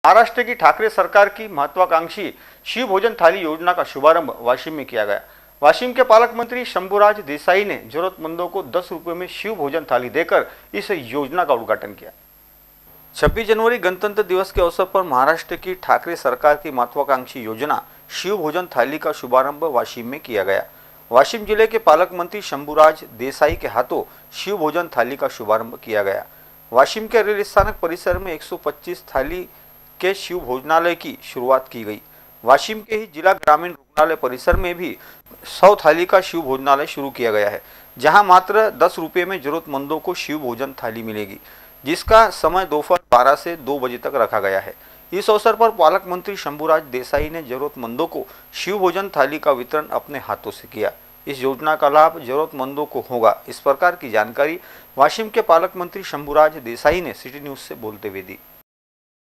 महाराष्ट्र की ठाकरे सरकार की महत्वाकांक्षी शिव भोजन थाली योजना का शुभारंभ वाशिम में किया गया। वाशिम के पालक मंत्री शंभूराज देसाई ने जरूरतमंदों को 10 रुपये में शिव भोजन थाली देकर इस योजना का उद्घाटन किया। 26 जनवरी गणतंत्र दिवस के अवसर पर महाराष्ट्र की ठाकरे सरकार की महत्वाकांक्षी योजना शिव भोजन थाली का शुभारंभ वाशिम में किया गया। वाशिम जिले के पालक मंत्री शंभूराज देसाई के हाथों शिव भोजन थाली का शुभारंभ किया गया। वाशिम के रेल स्थानक परिसर में 125 थाली के शिव भोजनालय की शुरुआत की गई। वाशिम के ही जिला ग्रामीण रुग्णालय परिसर में भी 100 थाली का शिव भोजनालय शुरू किया गया है, जहां मात्र 10 रुपये में जरूरतमंदों को शिव भोजन थाली मिलेगी, जिसका समय दोपहर 12 से 2 बजे तक रखा गया है। इस अवसर पर पालक मंत्री शंभूराज देसाई ने जरूरतमंदों को शिव भोजन थाली का वितरण अपने हाथों से किया। इस योजना का लाभ जरूरतमंदों को होगा, इस प्रकार की जानकारी वाशिम के पालक मंत्री शंभूराज देसाई ने सिटी न्यूज से बोलते हुए दी।